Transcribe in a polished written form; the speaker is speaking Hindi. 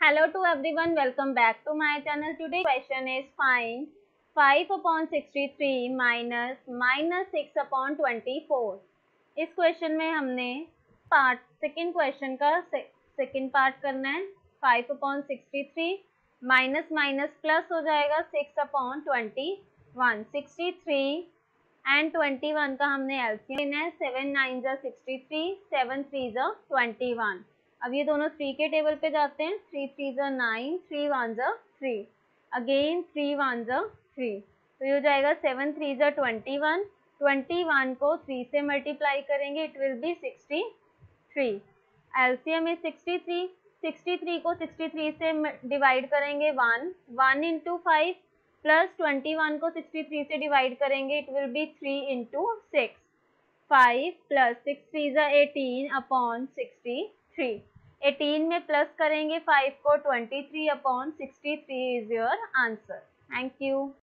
Hello to everyone, welcome back to my channel. Today question is find 5 upon 63 minus 6 upon 24. इस क्वेश्चन में हमने सेकेंड क्वेश्चन का सेकेंड पार्ट करना है. 5 upon 63 माइनस माइनस प्लस हो जाएगा 6 upon 21. 63 एंड 21 का हमने एलसीएम लेना है. 7 9 जा 63, 7 3 जा 21. अब ये दोनों 3 के टेबल पे जाते हैं. 3 3 जा 9, 3 1 जा 3, अगेन 3 1 जा 3, तो ये हो जाएगा 7 3 जा 21. 21 को 3 से मल्टीप्लाई करेंगे, it will be 63. LCM is 63. 63 को 63 से डिवाइड करेंगे 1 इंटू 5 प्लस 21 को 63 से डिवाइड करेंगे, it will be 3 into 6. 5 plus 6 3 जा 18 अपॉन 63. 18 में प्लस करेंगे 5 को, 23 upon 63 is your answer. Thank you.